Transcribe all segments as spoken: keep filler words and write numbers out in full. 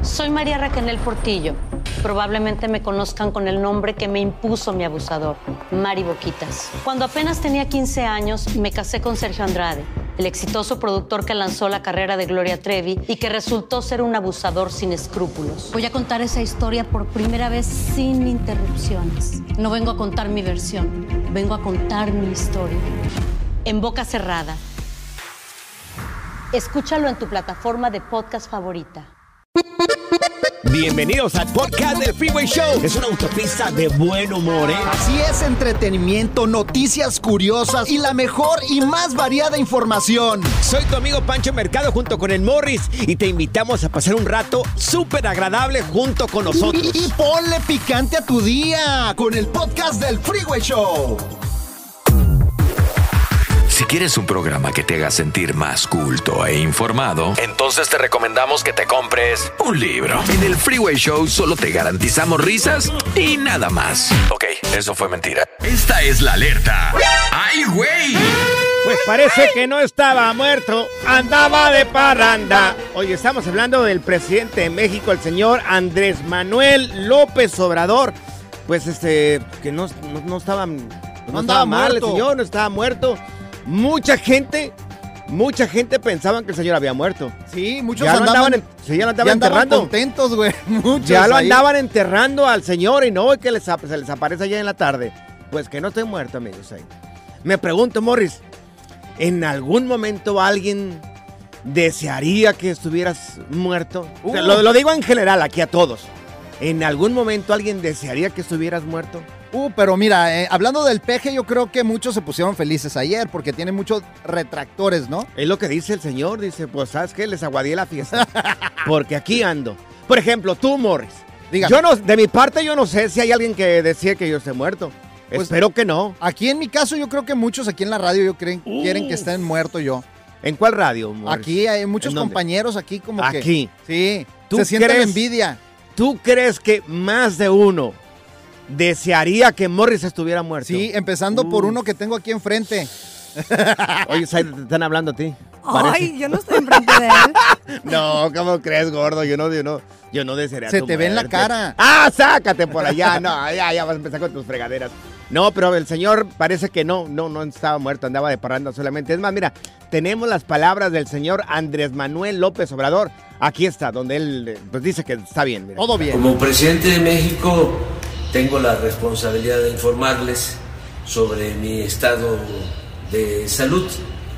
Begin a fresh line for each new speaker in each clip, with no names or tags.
Soy María Raquel Portillo. Probablemente me conozcan con el nombre que me impuso mi abusador, Mari Boquitas. Cuando apenas tenía quince años, me casé con Sergio Andrade, el exitoso productor que lanzó la carrera de Gloria Trevi y que resultó ser un abusador sin escrúpulos. Voy a contar esa historia por primera vez sin interrupciones. No vengo a contar mi versión, vengo a contar mi historia. En boca cerrada. Escúchalo en tu plataforma de podcast favorita.
Bienvenidos al podcast del Freeway Show. Es una autopista de buen humor, ¿eh?
Así es, entretenimiento, noticias curiosas y la mejor y más variada información.
Soy tu amigo Pancho Mercado junto con el Morris y te invitamos a pasar un rato súper agradable junto con nosotros.
Y, y ponle picante a tu día con el podcast del Freeway Show.
Si quieres un programa que te haga sentir más culto e informado, entonces te recomendamos que te compres un libro. En el Freeway Show solo te garantizamos risas y nada más. Ok, eso fue mentira. Esta es la alerta. ¡Ay, güey!
Pues parece que no estaba muerto, andaba de parranda. Oye, estamos hablando del presidente de México, el señor Andrés Manuel López Obrador. Pues este, que no, no, no estaba, no, no estaba mal, muerto. El señor no estaba muerto. Mucha gente, mucha gente pensaban que el señor había muerto.
Sí, muchos
ya
andaban,
lo andaban, sí, ya lo andaban
ya
enterrando.
contentos, güey. Muchos
ya lo
ahí.
andaban enterrando al señor y no, que les, se les aparece allá en la tarde. Pues que no estoy muerto, amigos. Ahí. Me pregunto, Morris, ¿en algún momento alguien desearía que estuvieras muerto? Uh. O sea, lo, lo digo en general aquí a todos. ¿En algún momento alguien desearía que estuvieras muerto?
Uh, pero mira, eh, hablando del peje, yo creo que muchos se pusieron felices ayer porque tiene muchos retractores, ¿no?
Es lo que dice el señor, dice, pues, ¿sabes qué? Les aguadí la fiesta, porque aquí ando. Por ejemplo, tú, Morris. Dígame. Yo no, de mi parte, yo no sé si hay alguien que decía que yo esté muerto. Pues, espero que no.
Aquí en mi caso, yo creo que muchos aquí en la radio yo creen, uh. quieren que estén muerto yo.
¿En cuál radio, Morris?
Aquí hay muchos compañeros aquí como
aquí.
que...
Aquí.
Sí,
¿Tú
se sienten
crees,
envidia.
¿Tú crees que más de uno desearía que Morris estuviera muerto?
Sí, empezando uh. por uno que tengo aquí enfrente.
Oye, te están hablando a ti.
Ay, parece. Yo no estoy enfrente de él.
No, ¿cómo crees, gordo? Yo no, yo no, yo no desearía.
Se te ve en la cara.
Ah, sácate por allá. No, ya, ya vas a empezar con tus fregaderas. No, pero el señor parece que no, no, no estaba muerto, andaba de parranda solamente. Es más, mira, tenemos las palabras del señor Andrés Manuel López Obrador. Aquí está, donde él pues dice que está bien. Mira.
Todo bien.
Como presidente de México, tengo la responsabilidad de informarles sobre mi estado de salud.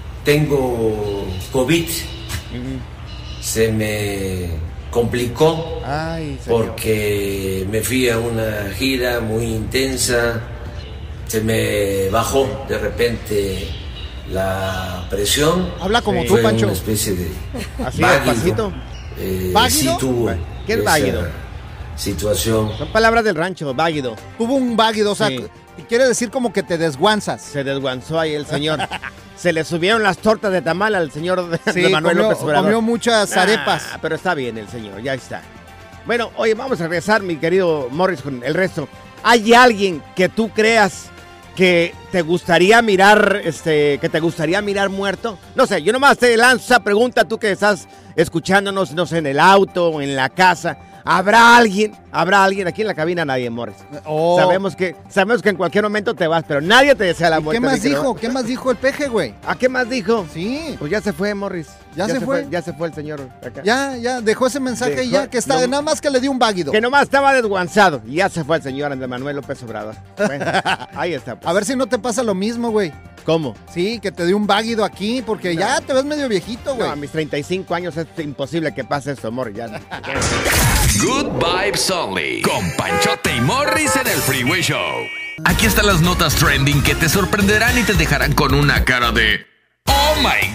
Tengo COVID. Uh-huh. Se me complicó. Ay, porque me fui a una gira muy intensa. Se me bajó de repente la presión.
Habla como
sí.
tú, Pancho.
Una especie de
así despacito.
Eh,
¿Váguido?
Sí tuvo
¿Qué es váguido?
Situación.
Son palabras del rancho, váguido.
Tuvo un váguido, o sea, sí. Quiere decir como que te desguanzas.
Se desguanzó ahí el señor. Se le subieron las tortas de tamal al señor de,
sí,
de Manuel
comió,
López Obrador.
Comió muchas arepas.
Ah, pero está bien el señor, ya está. Bueno, oye, vamos a regresar, mi querido Morris, con el resto. ¿Hay alguien que tú creas que te gustaría mirar, este, que te gustaría mirar muerto? No sé, yo nomás te lanzo esa pregunta, tú que estás escuchándonos, no sé, en el auto o en la casa. ¿Habrá alguien? ¿Habrá alguien? Aquí en la cabina nadie, Morris. Oh. Sabemos que sabemos que en cualquier momento te vas, pero nadie te desea la muerte.
¿Qué más dijo? ¿Qué más dijo el peje, güey?
¿A qué más dijo?
Sí.
Pues ya se fue, Morris.
¿Ya, ya se, se fue?
fue? Ya se fue el señor acá.
Ya, ya, dejó ese mensaje dejó, y ya, que está, no, nada más que le dio un váguido.
Que nomás estaba desguanzado. Y ya se fue el señor Andrés Manuel López Obrador. Bueno, ahí está. Pues.
A ver si no te pasa lo mismo, güey.
¿Cómo?
Sí, que te dio un váguido aquí, porque no. ya te ves medio viejito, güey.
No, a mis treinta y cinco años es imposible que pase esto, Morris. Ya.
Good vibes only. Con Panchote y Morris en el Freeway Show. Aquí están las notas trending que te sorprenderán y te dejarán con una cara de ¡Oh, my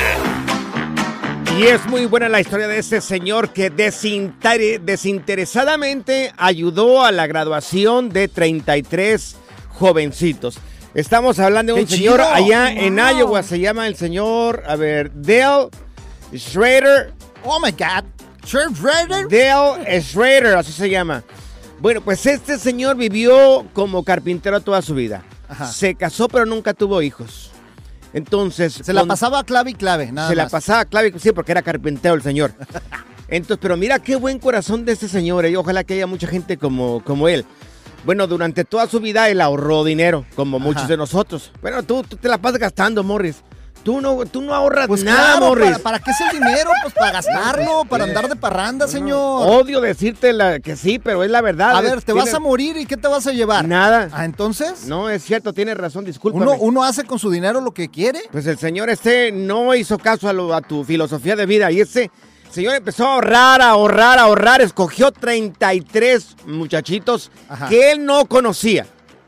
God!
Y es muy buena la historia de ese señor que desinter- desinteresadamente ayudó a la graduación de treinta y tres jovencitos. Estamos hablando de un señor chido. allá wow. en Iowa, se llama el señor, a ver, Dale Schrader.
Oh my God, Schrader.
Dale Schrader, así se llama. Bueno, pues este señor vivió como carpintero toda su vida. Ajá. Se casó pero nunca tuvo hijos. Entonces...
Se la pasaba clave y clave, nada
Se
más.
la pasaba clave, sí, porque era carpintero el señor. Entonces, pero mira qué buen corazón de este señor, ¿eh? Y ojalá que haya mucha gente como, como él. Bueno, durante toda su vida él ahorró dinero, como Ajá. muchos de nosotros. Bueno, tú, tú te la pasas gastando, Morris. Tú no, tú no ahorras
pues
nada,
claro,
Morris.
¿para, ¿Para qué es el dinero? Pues para gastarlo, para andar de parranda, señor.
Odio decirte la, que sí, pero es la verdad.
A ver, te
Tienes...
vas a morir y ¿qué te vas a llevar?
Nada.
Ah, ¿entonces?
No, es cierto, tienes razón, discúlpame.
¿Uno, uno hace con su dinero lo que quiere?
Pues el señor este no hizo caso a, lo, a tu filosofía de vida y ese señor empezó a ahorrar, a ahorrar, a ahorrar, escogió treinta y tres muchachitos Ajá. que él no conocía.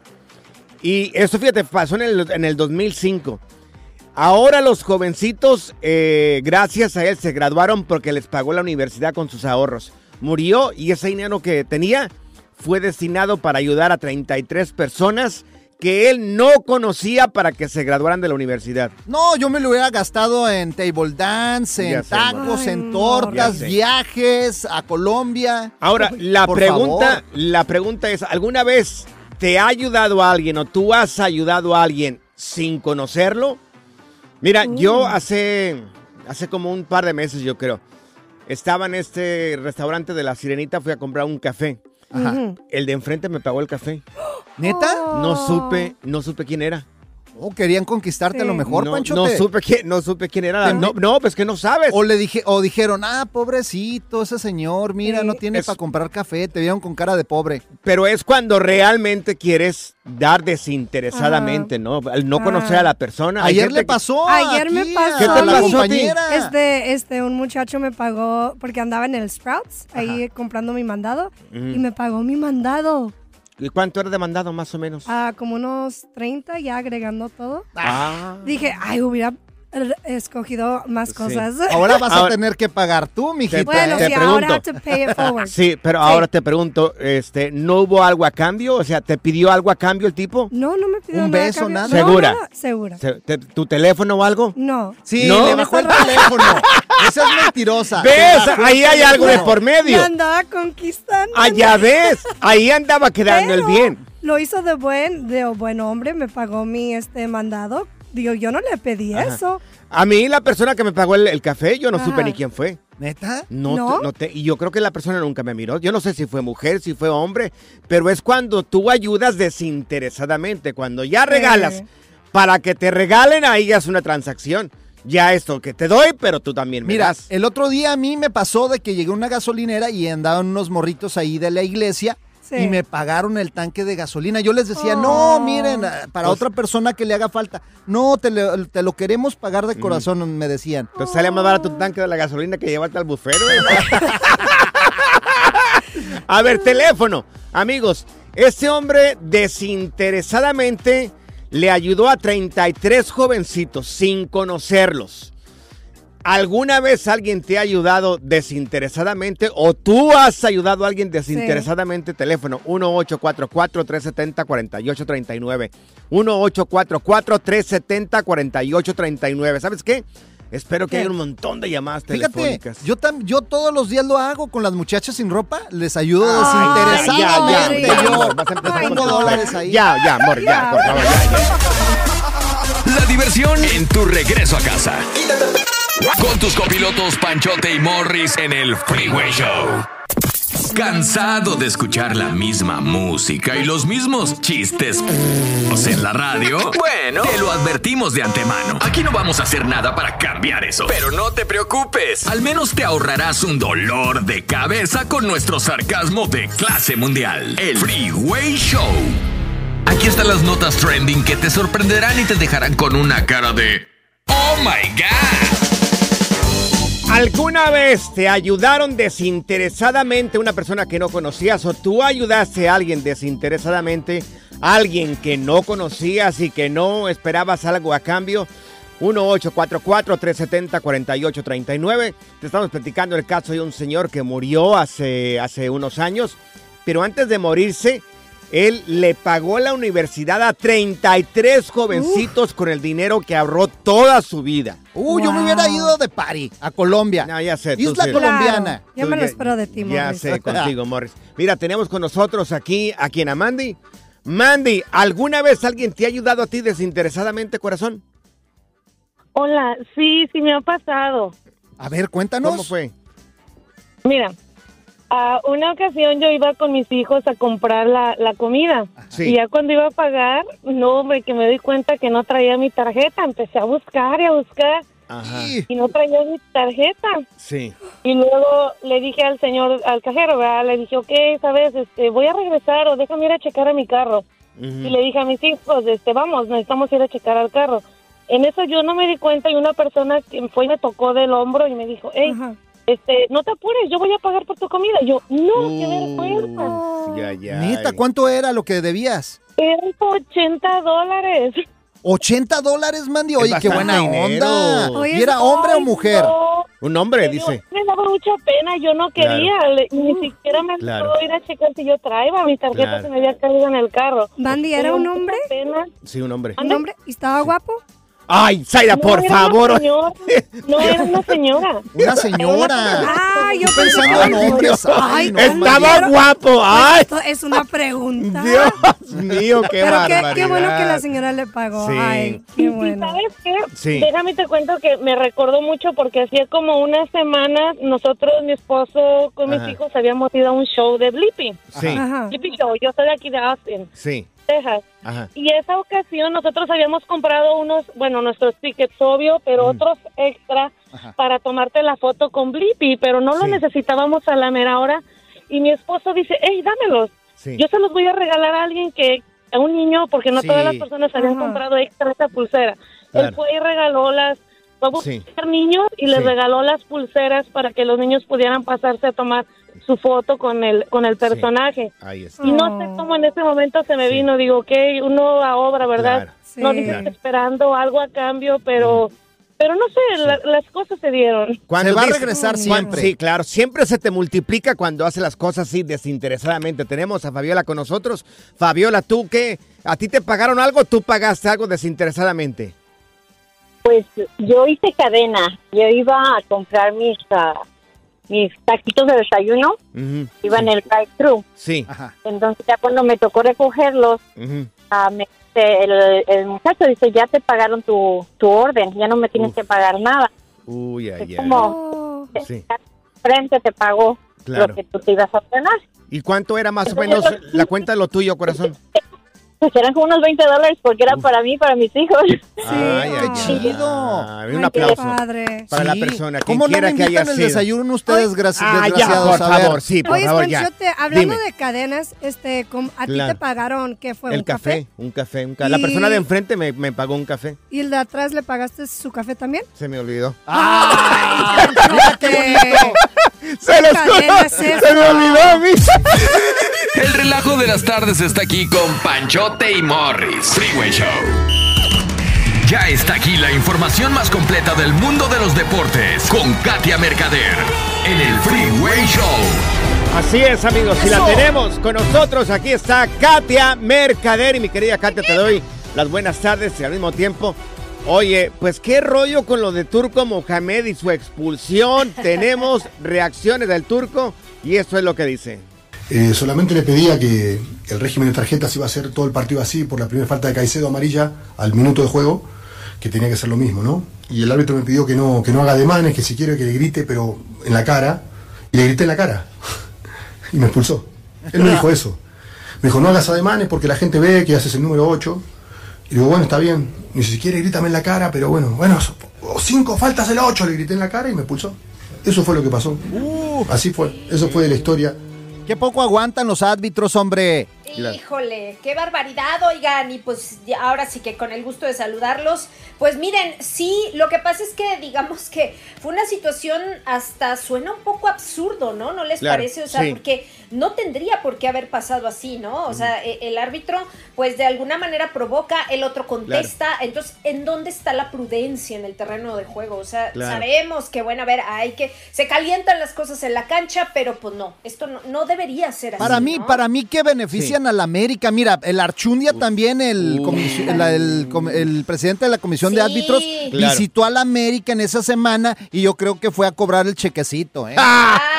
Y eso, fíjate, pasó en el, en el dos mil cinco. Ahora los jovencitos, eh, gracias a él, se graduaron porque les pagó la universidad con sus ahorros. Murió y ese dinero que tenía fue destinado para ayudar a treinta y tres personas que él no conocía para que se graduaran de la universidad.
No, yo me lo hubiera gastado en table dance, en ya tacos, sé, en tortas, viajes a Colombia.
Ahora, la Por pregunta, favor. la pregunta es, ¿alguna vez te ha ayudado a alguien o tú has ayudado a alguien sin conocerlo? Mira, uh. yo hace, hace como un par de meses, yo creo, estaba en este restaurante de La Sirenita, fui a comprar un café. Ajá. Uh-huh. El de enfrente me pagó el café.
¿Neta?
No supe, no supe quién era.
Oh, querían conquistarte sí. a lo mejor,
no,
Panchote.
No supe quién, no supe quién era. No, no, pues que no sabes.
O le dije, o dijeron, ah, pobrecito, ese señor, mira, sí. no tiene es... para comprar café, te vieron con cara de pobre.
Pero es cuando realmente quieres dar desinteresadamente, ah. ¿no? Al no conocer ah. a la persona.
Ayer le pasó.
Ayer
aquí,
me pasó.
¿Qué te pasó,
compañera?
Este, este, un muchacho me pagó porque andaba en el Sprouts, Ajá. ahí comprando mi mandado, mm. y me pagó mi mandado.
¿Y cuánto era demandado más o menos?
Ah, como unos treinta, ya agregando todo.
Ah.
Dije, ay, hubiera escogido más cosas.
Sí. Ahora vas ahora, a tener que pagar tú, mijita.
Bueno,
te
sí,
pregunto.
ahora to pay it forward.
Sí, pero sí. ahora te pregunto, este, ¿no hubo algo a cambio? O sea, ¿te pidió algo a cambio el tipo?
No, no me pidió
¿Un
nada
beso,
a cambio.
nada?
¿Segura?
No, nada, segura.
Se, te, ¿Tu teléfono o algo?
No.
Sí,
¿No?
le bajó el teléfono. Esa es mentirosa.
¿Ves? Ahí hay algo de por medio.
Me andaba conquistando.
Ah, ya ves. Ahí andaba quedando
pero
el bien.
Lo hizo de buen, de buen hombre, me pagó mi este mandado. Digo, yo no le pedí Ajá. eso.
A mí la persona que me pagó el, el café, yo no Ajá. supe ni quién fue.
¿Neta?
No,
¿No?
Te, no te, y yo creo que la persona nunca me miró. Yo no sé si fue mujer, si fue hombre, pero es cuando tú ayudas desinteresadamente. Cuando ya regalas sí. para que te regalen, ahí ya es una transacción. Ya esto que te doy, pero tú también me
Mira,
das.
El otro día a mí me pasó de que llegué a una gasolinera y andaban unos morritos ahí de la iglesia. Sí. Y me pagaron el tanque de gasolina. Yo les decía, oh. no, miren, para pues, otra persona que le haga falta. No, te, le, te lo queremos pagar de corazón, mm. me decían.
Pues sale más barato tu tanque de la gasolina que llevarte al bufero. A ver, teléfono. Amigos, este hombre desinteresadamente le ayudó a treinta y tres jovencitos sin conocerlos. ¿Alguna vez alguien te ha ayudado desinteresadamente o tú has ayudado a alguien desinteresadamente? Sí. Teléfono uno ocho cuatro cuatro, tres siete cero, cuatro ocho tres nueve. uno ocho cuatro cuatro, tres siete cero, cuatro ocho tres nueve. ¿Sabes qué? Espero que ¿Qué? haya un montón de llamadas
Fíjate,
telefónicas.
Yo, tam, yo todos los días lo hago con las muchachas sin ropa. Les ayudo Ay, desinteresadamente. Ya, ya, ya,
yo
amor, vas a empezar Ay, con no. dólares ahí.
Ya, ya, amor, ya, ya por favor, ya,
ya. La diversión en tu regreso a casa. Con tus copilotos Panchote y Morris en el Freeway Show. ¿Cansado de escuchar la misma música y los mismos chistes en la radio? Bueno, te lo advertimos de antemano. Aquí no vamos a hacer nada para cambiar eso. Pero no te preocupes. Al menos te ahorrarás un dolor de cabeza con nuestro sarcasmo de clase mundial. El Freeway Show. Aquí están las notas trending que te sorprenderán y te dejarán con una cara de ¡Oh my God!
¿Alguna vez te ayudaron desinteresadamente una persona que no conocías o tú ayudaste a alguien desinteresadamente, a alguien que no conocías y que no esperabas algo a cambio? uno ocho cuatro cuatro, tres siete cero, cuatro ocho tres nueve. Te estamos platicando el caso de un señor que murió hace, hace unos años, pero antes de morirse, él le pagó la universidad a treinta y tres jovencitos uh. con el dinero que ahorró toda su vida.
Uh, wow. Yo me hubiera ido de party a Colombia.
No, ya sé.
Isla
sí.
colombiana.
Claro. Ya me lo espero de ti, Morris.
Ya sé, contigo, Morris. Mira, tenemos con nosotros aquí, ¿a quién? ¿A Mandy? Mandy, ¿alguna vez alguien te ha ayudado a ti desinteresadamente, corazón?
Hola, sí, sí me ha pasado.
A ver, cuéntanos.
¿Cómo fue?
Mira, a una ocasión yo iba con mis hijos a comprar la, la comida. Sí. Y ya cuando iba a pagar, no, hombre, que me di cuenta que no traía mi tarjeta. Empecé a buscar y a buscar. Ajá. Y no traía mi tarjeta.
Sí.
Y luego le dije al señor, al cajero, ¿verdad? Le dije, ok, ¿sabes? Este, voy a regresar o déjame ir a checar a mi carro. Uh-huh. Y le dije a mis hijos, este, vamos, necesitamos ir a checar al carro. En eso yo no me di cuenta y una persona que fue y me tocó del hombro y me dijo, hey, uh-huh. este, no te apures, yo voy a pagar por tu comida. Yo, no, uh, qué vergüenza.
Ya, ya.
Neta, ¿cuánto era lo que debías?
Eran ochenta dólares.
ochenta dólares, Mandy. Oye, qué buena
dinero.
onda.
Oye,
¿Y era hombre
ay,
o mujer?
No.
Un hombre, dice.
Yo, me daba mucha pena, yo no quería. Claro. Le, ni siquiera me
claro.
puedo ir a checar si yo traía. Mi tarjeta claro. se me había caído en el carro.
Mandy, ¿era un hombre?
Pena.
Sí, un hombre.
¿Un hombre? ¿Y estaba guapo?
Ay, Zaira,
no,
por
era
favor.
Una señora. No, era una señora.
Una señora.
Ah, yo
pensando en hombres. Ay, no,
estaba no, guapo. Ay.
Esto es una pregunta.
Dios mío, qué
Pero
barbaridad.
Qué, qué bueno que la señora le pagó. Sí. Ay, qué bueno.
¿Sabes qué?
Sí.
Déjame te cuento que me recordó mucho porque hacía como unas semanas nosotros, mi esposo, con Ajá. mis hijos habíamos ido a un show de Blippi.
Sí.
Ajá.
Blippi Show. Yo soy de aquí de Austin.
Sí.
Texas.
Ajá.
Y esa ocasión nosotros habíamos comprado unos, bueno, nuestros tickets, obvio, pero mm. otros extra Ajá. para tomarte la foto con Blippi, pero no sí. lo necesitábamos a la mera hora. Y mi esposo dice, hey, dámelos. Sí. Yo se los voy a regalar a alguien que, a un niño, porque no sí. todas las personas habían Ajá. comprado extra esa pulsera. Claro. Él fue y regaló las, fue a buscar sí. niños y sí. les regaló las pulseras para que los niños pudieran pasarse a tomar su foto con el con el personaje.
Sí, ahí está.
Y no sé cómo en ese momento se me sí. vino, digo, ok, uno a obra, ¿verdad?
Claro.
Sí.
No dices claro. esperando algo a cambio, pero mm. pero no sé, sí. la, las cosas se dieron.
Cuando se va a regresar siempre.
Sí, claro, siempre se te multiplica cuando hace las cosas así desinteresadamente. Tenemos a Fabiola con nosotros. Fabiola, ¿tú qué? ¿A ti te pagaron algo? ¿Tú pagaste algo desinteresadamente?
Pues yo hice cadena. Yo iba a comprar mis... Uh, mis taquitos de desayuno, uh-huh, iba sí. en el drive-thru.
Sí.
Ajá. Entonces ya cuando me tocó recogerlos, uh-huh. uh, me, el, el muchacho dice, ya te pagaron tu, tu orden, ya no me tienes Uf. que pagar nada.
Uy, ay, ay.
Como,
oh. sí.
frente te pagó claro. lo que tú te ibas a ordenar.
¿Y cuánto era más Entonces, o menos yo, la cuenta de lo tuyo, corazón?
Pues eran como unos veinte dólares porque era Uf. para mí, para mis hijos.
Sí. Ay, ay, chido. Ay, un aplauso
padre.
para
sí.
la persona.
¿Cómo no me invitan el desayuno ustedes, gracias, ah, desgraciados?
Ya, por favor, sí, por
Oye,
favor, ya.
Panchote, hablando
Dime.
de cadenas, este, ¿a
claro.
ti te pagaron qué fue?
El
¿Un
café,
café?
Un café, un café. La persona de enfrente me, me pagó un café.
¿Y el de atrás le pagaste su café también?
Se me olvidó.
¡Ay! ¡Fíjate!
¡Se los es ¡Se me olvidó a mí!
El relajo de las tardes está aquí con Panchote y Morris. Freeway Show. Ya está aquí la información más completa del mundo de los deportes con Katia Mercader en el Freeway Show.
Así es, amigos, y la tenemos con nosotros. Aquí está Katia Mercader. Y mi querida Katia, te doy las buenas tardes y al mismo tiempo, oye, pues qué rollo con lo de Turco Mohamed y su expulsión. Tenemos reacciones del Turco y esto es lo que dice.
Eh, solamente le pedía que el régimen de tarjetas iba a ser todo el partido así por la primera falta de Caicedo amarilla al minuto de juego, que tenía que ser lo mismo, ¿no? Y el árbitro me pidió que no, que no haga ademanes, que si quiere que le grite, pero en la cara, y le grité en la cara, y me expulsó. Él me dijo eso. Me dijo, no hagas ademanes porque la gente ve que haces el número ocho. Y digo, bueno, está bien. Ni si quiere grítame en la cara, pero bueno, bueno, cinco faltas el ocho, le grité en la cara y me expulsó. Eso fue lo que pasó. Uh, Así fue, eso fue de la historia.
Qué poco aguantan los árbitros, hombre.
Híjole, qué barbaridad, oigan, y pues ya, ahora sí que con el gusto de saludarlos, pues miren, sí, lo que pasa es que digamos que fue una situación hasta suena un poco absurdo, ¿no? ¿No les claro, parece? O sea, sí. porque no tendría por qué haber pasado así, ¿no? O sea, mm. el árbitro pues de alguna manera provoca, el otro contesta, claro. entonces, ¿en dónde está la prudencia en el terreno de juego? O sea, claro. sabemos que, bueno, a ver, hay que, se calientan las cosas en la cancha, pero pues no, esto no, no debería ser así,
Para mí,
¿no?
para mí que benefician sí. a la América. Mira, el Archundia Uf. también, el, Uf. el, el, el, el presidente de la Comisión sí. de Árbitros, claro. visitó a la América en esa semana y yo creo que fue a cobrar el chequecito, ¿eh?
Ay,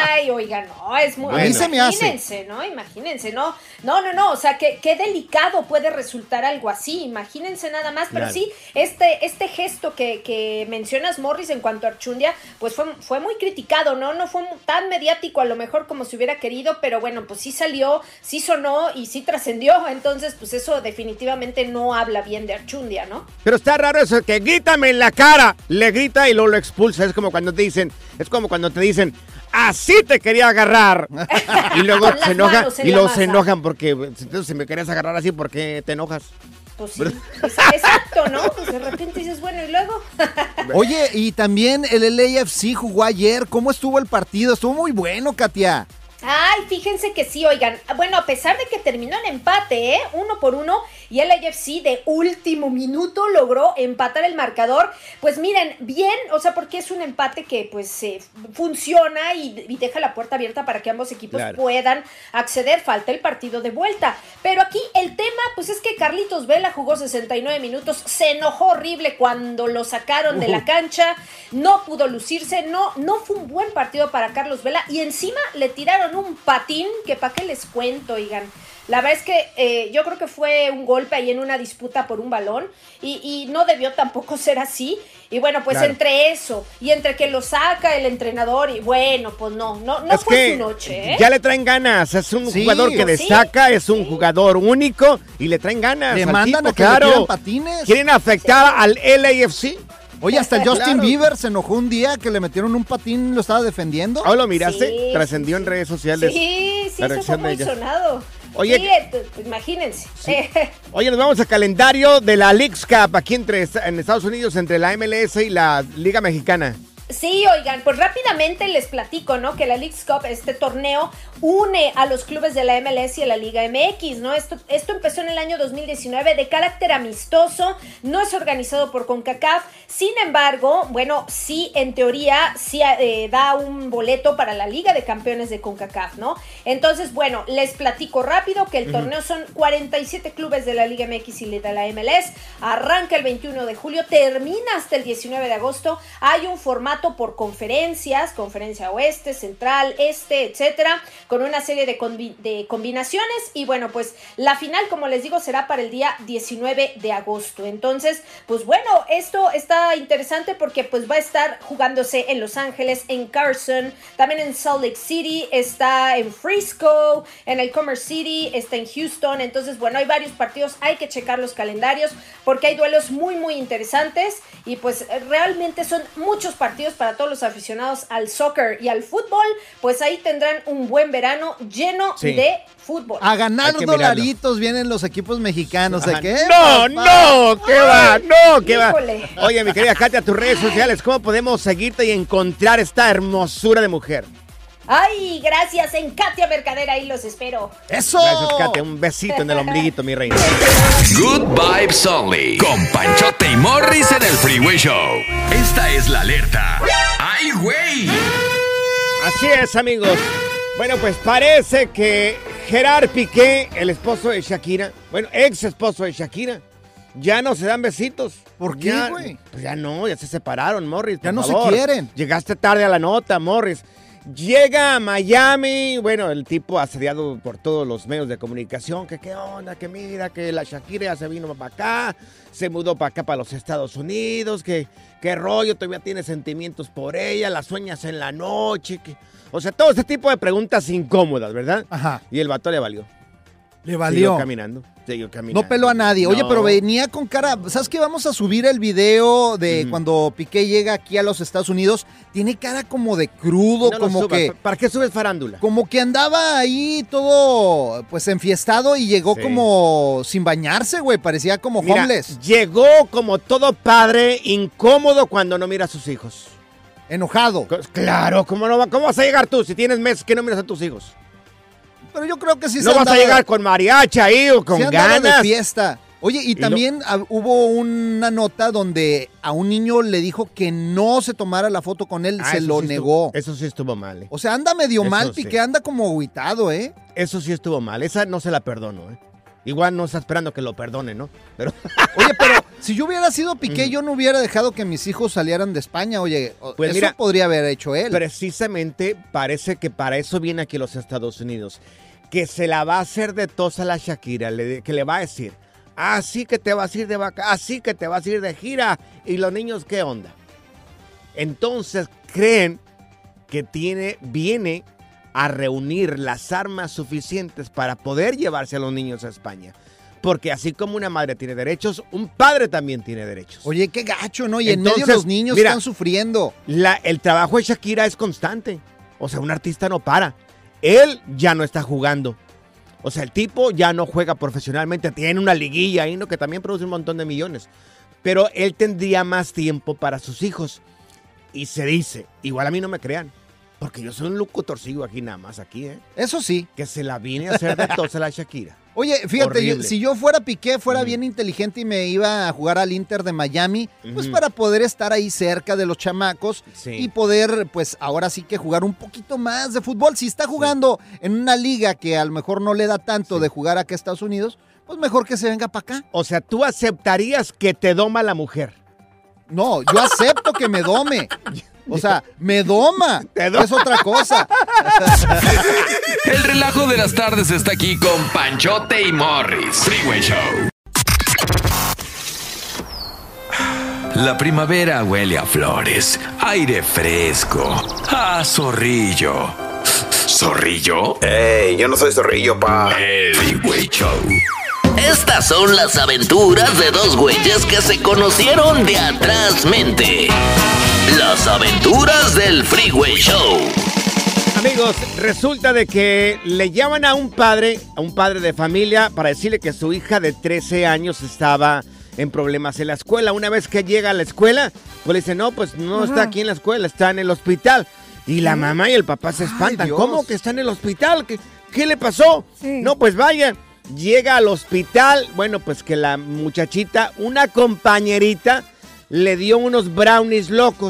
Ay, oiga, no, es muy...
A mí se me hace.
Imagínense, ¿no? Imagínense, ¿no? No, no, no, o sea, que qué delicado puede resultar algo así, imagínense nada más, pero
Claro.
sí, este, este gesto que, que mencionas, Morris, en cuanto a Archundia, pues fue, fue muy criticado, ¿no? No fue tan mediático a lo mejor como se hubiera querido, pero bueno, pues sí salió, sí sonó y sí trascendió, entonces pues eso definitivamente no habla bien de Archundia, ¿no?
Pero está raro eso, que grítame en la cara. Le grita y luego lo expulsa. Es como cuando te dicen, es como cuando te dicen, así te quería agarrar. Y luego
Con las
se enojan,
manos en
y
la
luego
masa.
se enojan porque, entonces si me querías agarrar así, ¿por qué te enojas?
Pues sí, es- exacto, ¿no? Pues de repente dices, bueno, ¿y luego?
Oye, y también el L A F C jugó ayer. ¿Cómo estuvo el partido? Estuvo muy bueno, Katia.
Ay, fíjense que sí, oigan, bueno, a pesar de que terminó en empate, ¿eh? Uno por uno, y el A F C de último minuto logró empatar el marcador, pues miren, bien, o sea, porque es un empate que pues eh, funciona y, y deja la puerta abierta para que ambos equipos
Claro.
puedan acceder, falta el partido de vuelta, pero aquí el tema, pues es que Carlitos Vela jugó sesenta y nueve minutos, se enojó horrible cuando lo sacaron de la cancha, no pudo lucirse, no, no fue un buen partido para Carlos Vela, y encima le tiraron un patín que para qué les cuento, oigan. La verdad es que eh, yo creo que fue un golpe ahí en una disputa por un balón y, y no debió tampoco ser así. Y bueno, pues
Claro.
entre eso y entre que lo saca el entrenador y bueno, pues no, no, no
es
fue
que
su noche, ¿eh?
ya le traen ganas. Es un
Sí.
jugador que
Pues sí,
destaca, es un
sí.
jugador único y le traen ganas.
Le
al
mandan
tipo,
a que le
claro.
tiran patines.
Quieren afectar al L A F C.
Oye, hasta el Justin
Claro.
Bieber se enojó un día que le metieron un patín, lo estaba defendiendo.
¿Oh, lo miraste?
Sí,
Trascendió
sí,
en
sí.
redes sociales.
Sí, sí,
la
eso fue
reacción de
muy
ella.
sonado.
Oye,
Sí, eh, pues, imagínense. Eh,
Oye, nos vamos al calendario de la Leagues Cup aquí entre, en Estados Unidos entre la M L S y la Liga Mexicana.
Sí, oigan, pues rápidamente les platico, ¿no? Que la Leagues Cup, este torneo, une a los clubes de la M L S y a la Liga M X, ¿no? Esto, esto empezó en el año dos mil diecinueve de carácter amistoso, no es organizado por CONCACAF, sin embargo, bueno, sí, en teoría, sí eh, da un boleto para la Liga de Campeones de CONCACAF, ¿no? Entonces, bueno, les platico rápido que el torneo son cuarenta y siete clubes de la Liga M X y de la M L S, arranca el veintiuno de julio, termina hasta el diecinueve de agosto, hay un formato por conferencias, conferencia oeste, central, este, etcétera, con una serie de, combi de combinaciones y bueno, pues la final, como les digo, será para el día diecinueve de agosto. Entonces, pues bueno, esto está interesante porque pues va a estar jugándose en Los Ángeles, en Carson, también en Salt Lake City, está en Frisco, en el Commerce City, está en Houston. Entonces, bueno, hay varios partidos, hay que checar los calendarios porque hay duelos muy, muy interesantes y pues realmente son muchos partidos para todos los aficionados al soccer y al fútbol, pues ahí tendrán un buen verano lleno
Sí.
de fútbol.
A ganar
Hay que mirarlo.
dolaritos vienen los equipos mexicanos. ¿De
Ajá.
qué?
No, no, ¿qué va? No, ¿qué va?
Híjole.
Oye, mi querida Katia, tus redes sociales, ¿cómo podemos seguirte y encontrar esta hermosura de mujer?
Ay, gracias, en Katia Mercader, ahí los espero.
¡Eso!
Gracias, Katia. Un besito en el ombliguito, mi reina.
Good Vibes Only. Con Panchote y Morris en el Freeway Show. Esta es la alerta. ¡Ay, güey!
Así es, amigos. Bueno, pues parece que Gerard Piqué, el esposo de Shakira, bueno, ex esposo de Shakira, ya no se dan besitos.
¿Por qué,
Ya-
güey?
Pues ya no, ya se separaron, Morris.
Ya
por
no se
favor.
quieren.
Llegaste tarde a la nota, Morris. Llega a Miami, bueno, el tipo asediado por todos los medios de comunicación, que qué onda, que mira, que la Shakira ya se vino para acá, se mudó para acá, para los Estados Unidos, que qué rollo, todavía tiene sentimientos por ella, las sueñas en la noche, que... O sea, todo este tipo de preguntas incómodas, ¿verdad?
Ajá.
Y el vato le valió.
Le
Siguió
valió.
caminando, siguió caminando.
No peló a nadie. Oye,
No.
pero venía con cara. ¿Sabes qué? Vamos a subir el video de
Ujú.
cuando Piqué llega aquí a los Estados Unidos. Tiene cara como de crudo,
No lo
como
subas.
que.
¿Para qué subes farándula?
Como que andaba ahí todo, pues, enfiestado y llegó
Sí.
como sin bañarse, güey. Parecía como
Mira,
homeless.
llegó como todo padre incómodo cuando no mira a sus hijos.
Enojado.
Co- Claro, ¿cómo, no va- ¿cómo vas a llegar tú si tienes meses que no miras a tus hijos?
Pero yo creo que sí
No
se
vas
andaba-
a llegar con mariachi ahí o con
se andaba
ganas.
de fiesta. Oye, y
lo-
también ah, hubo una nota donde a un niño le dijo que no se tomara la foto con él,
Ah,
se
eso
lo
sí
negó.
estuvo- eso sí estuvo mal, ¿eh?
O sea, anda medio
Eso
mal,
sí.
Piqué anda como agüitado, ¿eh?
Eso sí estuvo mal. Esa no se la perdono, ¿eh? Igual no está esperando que lo perdone, ¿no? Pero
Oye, pero si yo hubiera sido Piqué, yo no hubiera dejado que mis hijos salieran de España. Oye,
Pues
eso
mira,
podría haber hecho él.
precisamente parece que para eso viene aquí a los Estados Unidos. Que se la va a hacer de tos a la Shakira, le- que le va a decir, así que te vas a ir de vaca, así que te vas a ir de gira. ¿Y los niños qué onda? Entonces creen que tiene, viene a reunir las armas suficientes para poder llevarse a los niños a España. Porque así como una madre tiene derechos, un padre también tiene derechos.
Oye, qué gacho, ¿no? Y en
Entonces,
medio los niños
mira,
están sufriendo.
La, el trabajo de Shakira es constante. O sea, un artista no para. Él ya no está jugando. O sea, el tipo ya no juega profesionalmente. Tiene una liguilla ahí, ¿no? Que también produce un montón de millones. Pero él tendría más tiempo para sus hijos. Y se dice, igual a mí no me crean, porque yo soy un locutorcillo aquí nada más, aquí, ¿eh?
Eso sí.
Que se la vine a hacer de tos a la Shakira.
Oye, fíjate, yo-
Horrible.
si yo fuera Piqué, fuera
Mm.
bien inteligente y me iba a jugar al Inter de Miami, pues
Ujú.
para poder estar ahí cerca de los chamacos
Sí.
y poder, pues ahora sí que jugar un poquito más de fútbol. Si está jugando en una liga que a lo mejor no le da tanto de jugar acá a Estados Unidos, pues mejor que se venga para acá.
O sea, tú aceptarías que te doma la mujer.
No, yo acepto que me dome. O sea, me doma.
Te doma.
Es otra cosa.
El relajo de las tardes está aquí con Panchote y Morris. Freeway Show. La primavera huele a flores, aire fresco, a zorrillo. ¿Zorrillo?
Ey, yo no soy zorrillo, pa.
El Freeway Show.
Estas son las aventuras de dos güeyes que se conocieron de atrás mente. Las aventuras del Freeway Show.
Amigos, resulta de que le llaman a un padre, a un padre de familia, para decirle que su hija de trece años estaba en problemas en la escuela. Una vez que llega a la escuela, pues le dice, no, pues no
Ajá.
está aquí en la escuela, está en el hospital. Y la mamá y el papá se espantan.
Dios.
¿Cómo que está en el hospital? ¿Qué, qué le pasó?
Sí.
No, pues vaya. Llega al hospital, bueno, pues que la muchachita, una compañerita, le dio unos brownies locos.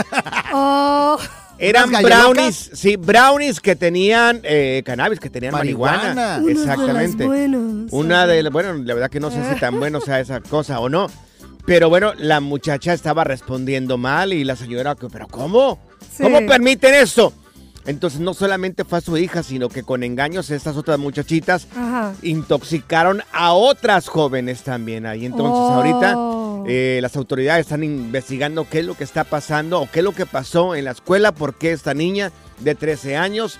Oh,
Eran
¿Unas gallelocas?
brownies, sí, brownies que tenían eh, cannabis, que tenían marihuana.
Marihuana.
unos
Exactamente.
de los buenos.
Una de, bueno, la verdad que no sé si tan bueno sea esa cosa o no. Pero bueno, la muchacha estaba respondiendo mal y la señora, ¿pero cómo?
Sí.
¿Cómo permiten eso? Entonces no solamente fue a su hija, sino que con engaños estas otras muchachitas
Ajá.
intoxicaron a otras jóvenes también ahí. Entonces
Oh.
ahorita eh, las autoridades están investigando qué es lo que está pasando o qué es lo que pasó en la escuela, porque esta niña de trece años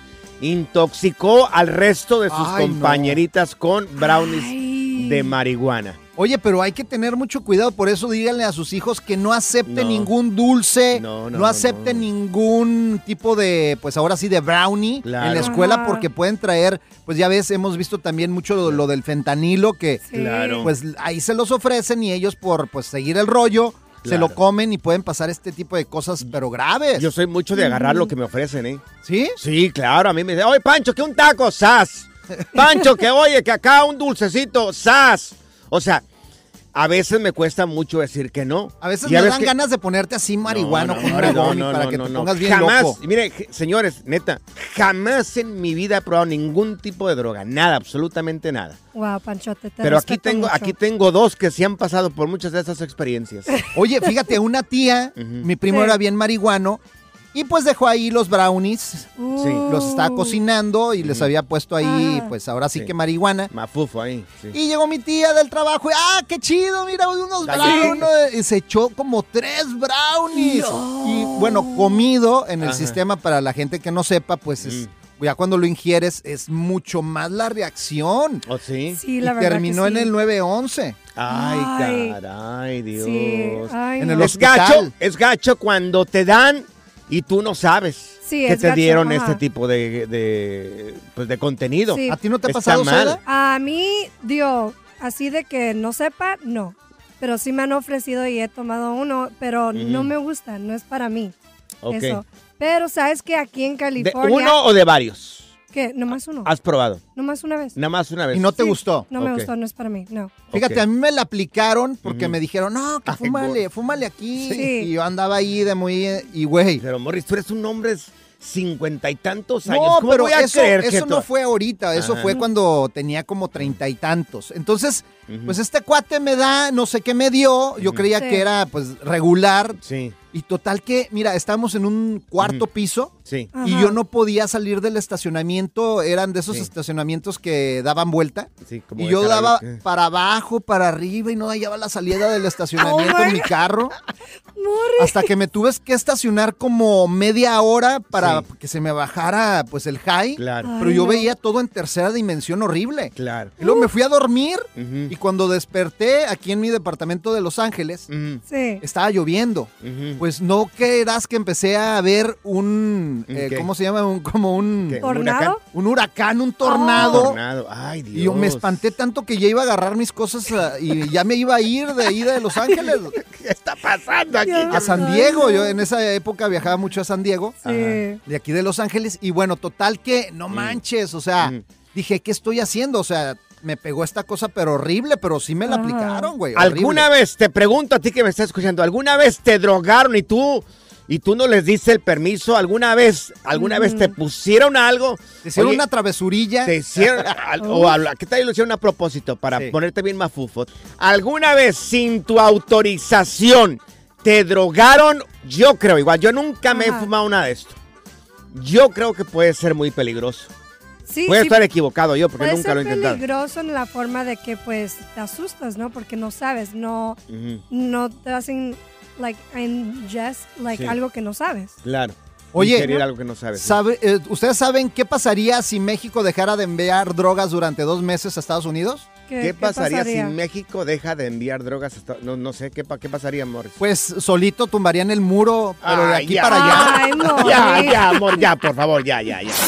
intoxicó al resto de sus
Ay, no.
compañeritas con brownies
Ay.
de marihuana.
Oye, pero hay que tener mucho cuidado, por eso díganle a sus hijos que no acepten
No.
ningún dulce,
No,
no,
no, no,
acepten
no.
ningún tipo de, pues ahora sí, de brownie
Claro.
en la escuela,
Ajá.
porque pueden traer, pues ya ves, hemos visto también mucho lo, lo del fentanilo, que
Sí.
Claro.
pues ahí se los ofrecen y ellos por pues seguir el rollo, se
Claro.
lo comen y pueden pasar este tipo de cosas, pero graves.
Yo soy mucho de agarrar lo que me ofrecen, ¿eh?
¿Sí?
Sí, claro, a mí me dicen, oye, Pancho, que un taco, sas. Pancho, que oye, que acá un dulcecito, sas. O sea, a veces me cuesta mucho decir que no.
A veces
Ya
me
ves
dan
que-
ganas de ponerte así marihuano
No, no,
con
no,
una
no,
brownie
no,
para
no,
que
no,
te
no.
pongas bien
jamás,
loco.
Mire, je- señores, neta, jamás en mi vida he probado ningún tipo de droga, nada, absolutamente nada.
Wow, Panchote, te
Pero aquí
respeto
tengo,
mucho.
aquí tengo dos que sí han pasado por muchas de esas experiencias.
Oye, fíjate, una tía,
Ujú.
mi primo
Sí.
era bien marihuano, y pues dejó ahí los brownies,
Uh,
Sí.
los estaba cocinando y les había puesto ahí,
Ajá.
pues ahora sí,
Sí.
que marihuana.
Mafufo ahí, sí.
Y llegó mi tía del trabajo y, ¡ah, qué chido! Mira, unos
Dale.
brownies. Y se echó como tres brownies. Y bueno, comido en el
Ajá.
sistema, para la gente que no sepa, pues es, ya cuando lo ingieres es mucho más la reacción.
¿Oh, sí?
Sí,
Y
la verdad
terminó
que
en
sí.
el nueve once.
Ay,
Ay.
caray, Dios.
Sí, ay,
En
no.
el
Es
hospital.
gacho, es gacho cuando te dan y tú no sabes
Sí,
que
es
te
gacho,
dieron
ajá.
este tipo de, de, pues de contenido.
Sí.
¿A ti no te ha
Está
pasado,
mal.
Soda?
A mí, digo, así de que no sepa, no. Pero sí me han ofrecido y he tomado uno, pero no me gusta, no es para mí.
Ok.
Eso. Pero sabes que aquí en
¿De
California...
uno o de varios?
¿Qué? ¿Nomás uno?
¿Has probado?
¿Nomás una vez?
Nada más una vez.
¿Y no te
Sí.
gustó?
No me
Ok.
gustó, no es para mí, no.
Fíjate,
Ok.
a mí me la aplicaron porque
Ujú.
me dijeron, no, que
Ay,
fúmale,
gordo.
fúmale aquí.
Sí.
Y yo andaba ahí de muy... eh, Y güey,
Pero Morris, tú eres un hombre cincuenta y tantos años.
No,
¿Cómo
pero
voy a
eso,
creer que
eso
tú-
no fue ahorita, eso
Ajá.
fue cuando tenía como treinta y tantos. Entonces, pues este cuate me da, no sé qué me dio, yo creía
Sí.
que era pues regular.
Sí.
Y total que, mira, estábamos en un cuarto piso
Sí.
y
Ajá.
yo no podía salir del estacionamiento, eran de esos
Sí.
estacionamientos que daban vuelta.
Sí, como
Y
de
yo
cara-
daba
eh.
para abajo, para arriba y no hallaba la salida del estacionamiento
Oh,
en
my
mi carro. Hasta que me tuve que estacionar como media hora para que se me bajara pues el high.
Claro.
Pero
Ay,
yo
no.
veía todo en tercera dimensión horrible.
Claro.
Y luego me fui a dormir
Ujú.
y cuando desperté aquí en mi departamento de Los Ángeles,
Ujú.
Sí.
estaba lloviendo.
Ujú.
Pues no creerás que empecé a ver un,
¿Un
eh,
qué?
¿cómo se llama? Un, como un...
¿Qué? ¿Un
¿Tornado?
huracán?
Un huracán, un tornado.
Tornado. Ay, Dios.
Y yo me espanté tanto que ya iba a agarrar mis cosas ah, y ya me iba a ir de ahí de Los Ángeles.
¿Qué está pasando aquí?
A San Diego. Yo en esa época viajaba mucho a San Diego.
Sí.
De aquí de Los Ángeles. Y bueno, total que no manches. O sea,
Mm.
dije, ¿qué estoy haciendo? O sea, me pegó esta cosa, pero horrible, pero sí me la
Ajá.
aplicaron, güey.
¿Alguna
horrible.
vez, te pregunto a ti que me estás escuchando, alguna vez te drogaron y tú y tú no les diste el permiso? ¿Alguna vez, alguna vez te pusieron algo?
Te hicieron
Oye,
una travesurilla.
Te hicieron, al- o a- ¿qué tal lo hicieron a propósito para
Sí.
ponerte bien mafufo? ¿Alguna vez sin tu autorización te drogaron? Yo creo igual, yo nunca me he
Ajá.
fumado nada de esto. Yo creo que puede ser muy peligroso.
Sí,
Puede
sí,
estar equivocado yo porque
puede
nunca lo he
ser
intentado.
peligroso en la forma de que pues te asustas, ¿no? Porque no sabes, no,
Ujú,
no te hacen like ingest like
Sí.
algo que no sabes.
claro.
Oye,
Ingerir algo que no sabes. ¿sí?
¿Sabe, eh, ¿Ustedes saben qué pasaría si México dejara de enviar drogas durante dos meses a Estados Unidos?
¿Qué, pasaría, si México deja de enviar drogas? Hasta, no, no sé, ¿qué, pa- ¿qué pasaría, Morris?
Pues solito tumbarían el muro, pero de
Ay,
aquí
ya.
para allá.
Ay, Morris.
Ya, ya, amor, ya, por favor, ya, ya, ya.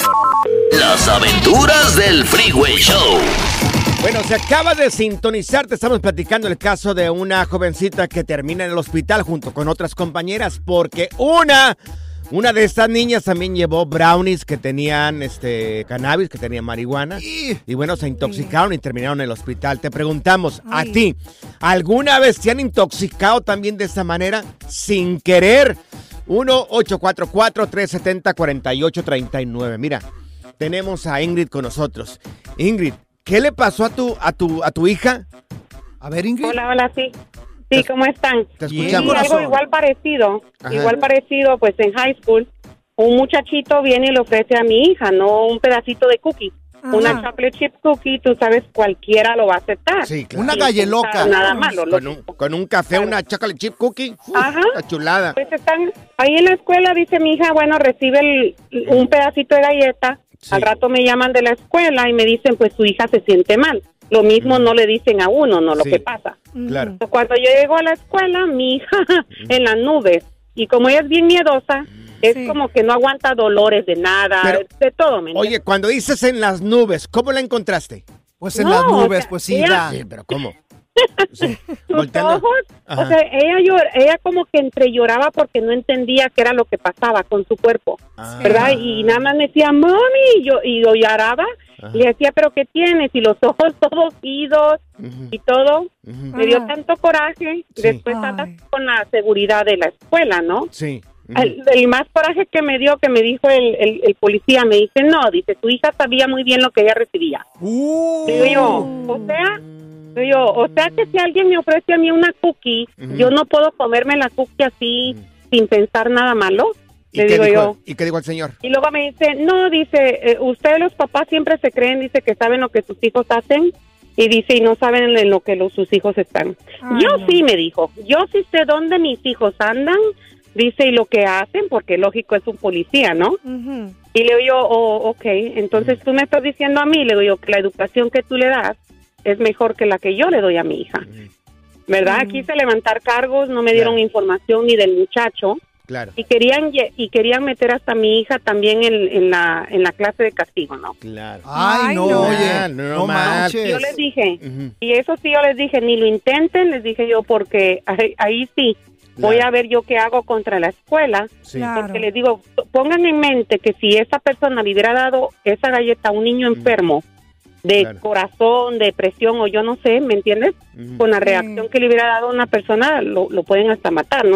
Las aventuras del Freeway Show.
Bueno, se acaba de sintonizar, te estamos platicando el caso de una jovencita que termina en el hospital junto con otras compañeras porque una, una de estas niñas también llevó brownies que tenían este cannabis, que tenían marihuana y bueno, se intoxicaron y terminaron en el hospital. Te preguntamos a
Ay.
ti, ¿alguna vez te han intoxicado también de esta manera sin querer? uno ocho cuatro cuatro, tres siete cero, cuatro ocho tres nueve. Mira, tenemos a Ingrid con nosotros. Ingrid, ¿qué le pasó a tu, a tu, a tu hija?
A ver, Ingrid.
Hola, hola, sí. Sí, ¿cómo están?
Te
Bien,
Sí,
escuchamos.
algo igual parecido,
Ajá.
igual parecido, pues en high school, un muchachito viene y le ofrece a mi hija, no un pedacito de cookie,
Ajá.
una chocolate chip cookie, tú sabes, cualquiera lo va a aceptar.
Sí, claro.
Una
Y
galleloca.
no está Nada malo.
Con un, con un café, una chocolate chip cookie. Uf,
Ajá.
una chulada.
Pues están ahí en la escuela, dice mi hija, bueno, recibe el- un pedacito de galleta,
Sí.
al rato me llaman de la escuela y me dicen, pues su hija se siente mal. Lo mismo no le dicen a uno, no lo
Sí.
que pasa.
Claro.
Cuando yo llego a la escuela, mi hija en las nubes, y como ella es bien miedosa, es
Sí.
como que no aguanta dolores de nada,
Pero,
de todo, ¿me entiendes?
Oye, cuando dices en las nubes, ¿cómo la encontraste?
Pues en
No,
las
o
nubes,
sea,
pues sí,
ella-
da.
Sí, pero ¿cómo? Sí,
Sus
volteando.
ojos,
Ajá.
o sea, ella, llor- ella como que entre lloraba porque no entendía qué era lo que pasaba con su cuerpo,
Ah.
¿verdad? Y nada más me decía, mami, y yo, y yo lloraba,
Ajá.
y le decía, pero ¿qué tienes? Y los ojos todos idos
Ujú,
y todo.
ujú.
Me dio
Ajá.
tanto coraje,
Sí.
después
Ay.
andas con la seguridad de la escuela, ¿no?
Sí. ujú.
El, el más coraje que me dio, que me dijo el, el, el policía, me dice, no, dice, tu hija sabía muy bien lo que ella recibía.
Uh.
Digo yo, o sea, digo yo, o sea que si alguien me ofrece a mí una cookie,
Ujú.
yo no puedo comerme la cookie así sin pensar nada malo.
¿Y
Le
qué
digo
dijo,
yo.
¿Y qué dijo el señor?
Y luego me dice, no, dice, eh, ustedes los papás siempre se creen, dice, que saben lo que sus hijos hacen. Y dice, y no saben en lo que los, sus hijos están.
Ay,
yo
no.
sí, me dijo, yo sí sé dónde mis hijos andan, dice, y lo que hacen, porque lógico es un policía, ¿no?
Ujú.
Y le digo yo, oh, ok, entonces tú me estás diciendo a mí, le digo yo, que la educación que tú le das es mejor que la que yo le doy a mi hija. ¿Verdad?
Mm.
Quise levantar cargos, no me dieron
Claro.
información ni del muchacho.
Claro,
Y querían lle- y querían meter hasta a mi hija también en, en la en la clase de castigo, ¿no?
claro.
Ay,
Ay,
no,
no.
oye.
No, no,
No
mal.
manches.
Yo les dije,
Ujú.
y eso sí yo les dije, ni lo intenten, les dije yo, porque ahí, ahí sí, voy
Claro.
a ver yo qué hago contra la escuela,
Sí.
Claro.
porque les digo, pongan en mente que si esa persona le hubiera dado esa galleta a un niño enfermo, de
Claro.
corazón, depresión o yo no sé, ¿me entiendes?
Ujú.
Con la reacción que le hubiera dado a una persona, lo, lo pueden hasta matar, no sé.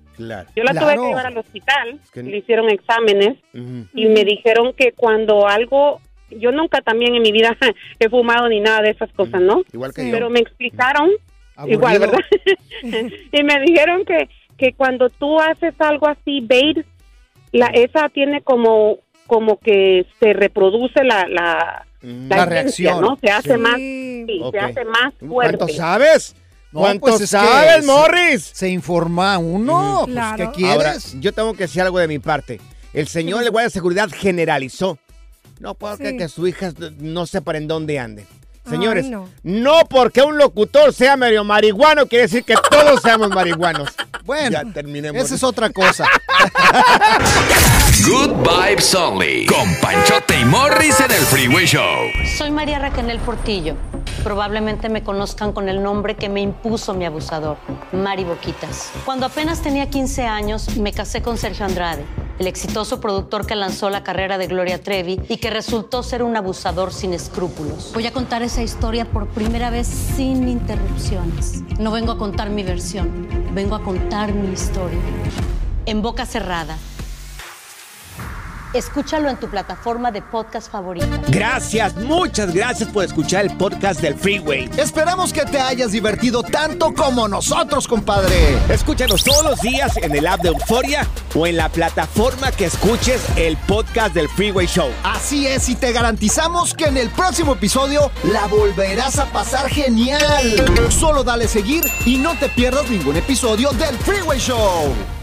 Claro.
Yo la
Claro.
tuve que llevar al hospital,
Es que-
le hicieron exámenes
Ujú.
y me dijeron que cuando algo, yo nunca también en mi vida he fumado ni nada de esas cosas, ¿no?
Igual que
Sí.
yo.
Pero me explicaron,
Aburrido.
igual, ¿verdad? Y me dijeron que, que cuando tú haces algo así, bait, la, esa tiene como, como que se reproduce la, la,
Mm.
La
esencia,
reacción.
¿no? Se hace
Sí.
más, sí,
Ok.
se hace más
¿Cuánto
fuerte.
sabes?
No,
¿Cuánto
pues es que
sabes,
se-
Morris?
Se informa uno, pues,
Claro.
¿qué quieres?
Ahora, yo tengo que decir algo de mi parte. El señor del guardia de seguridad generalizó. No puedo
Sí.
creer que su hija no sepa en dónde ande. Señores,
Ay,
no.
no.
porque un locutor sea medio marihuano quiere decir que todos seamos marihuanos.
Bueno,
Ya terminemos.
esa es otra cosa.
Good Vibes Only. Con Panchote y Morris en el Freeway Show.
Soy María Raquel Portillo. Probablemente me conozcan con el nombre que me impuso mi abusador, Mari Boquitas. Cuando apenas tenía quince años, me casé con Sergio Andrade, el exitoso productor que lanzó la carrera de Gloria Trevi y que resultó ser un abusador sin escrúpulos. Voy a contar esa historia por primera vez sin interrupciones. No vengo a contar mi versión, vengo a contar mi historia. En boca cerrada. Escúchalo en tu plataforma de podcast favorita.
Gracias, muchas gracias por escuchar el podcast del Freeway.
Esperamos que te hayas divertido tanto como nosotros, compadre.
Escúchanos todos los días en el app de Euforia o en la plataforma que escuches el podcast del Freeway Show.
Así es, y te garantizamos que en el próximo episodio la volverás a pasar genial. Solo dale seguir y no te pierdas ningún episodio del Freeway Show.